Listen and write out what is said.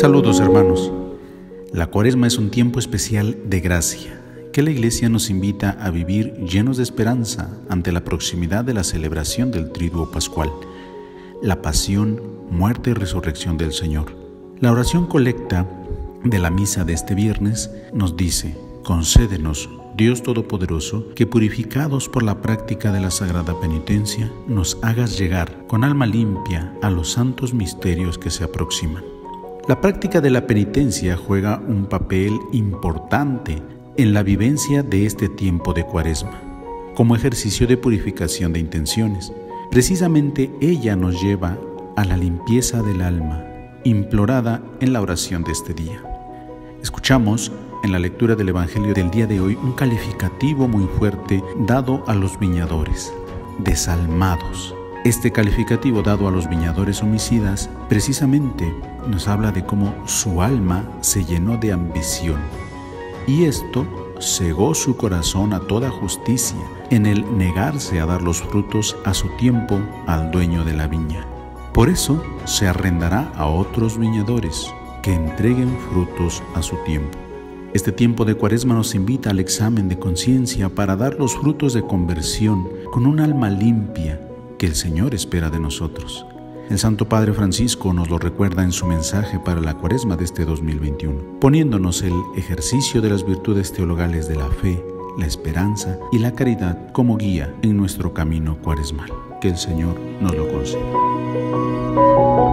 Saludos, hermanos. La Cuaresma es un tiempo especial de gracia que la Iglesia nos invita a vivir llenos de esperanza ante la proximidad de la celebración del Triduo Pascual, la pasión, muerte y resurrección del Señor. La oración colecta de la misa de este viernes nos dice: concédenos, Dios Todopoderoso, que purificados por la práctica de la sagrada penitencia, nos hagas llegar con alma limpia a los santos misterios que se aproximan. La práctica de la penitencia juega un papel importante en la vivencia de este tiempo de Cuaresma, como ejercicio de purificación de intenciones. Precisamente ella nos lleva a la limpieza del alma, implorada en la oración de este día. Escuchamos en la lectura del Evangelio del día de hoy un calificativo muy fuerte dado a los viñadores: desalmados. Este calificativo dado a los viñadores homicidas precisamente nos habla de cómo su alma se llenó de ambición, y esto cegó su corazón a toda justicia en el negarse a dar los frutos a su tiempo al dueño de la viña. Por eso se arrendará a otros viñadores que entreguen frutos a su tiempo. Este tiempo de Cuaresma nos invita al examen de conciencia para dar los frutos de conversión con un alma limpia que el Señor espera de nosotros. El Santo Padre Francisco nos lo recuerda en su mensaje para la Cuaresma de este 2021, poniéndonos el ejercicio de las virtudes teologales de la fe, la esperanza y la caridad como guía en nuestro camino cuaresmal. Que el Señor nos lo conceda.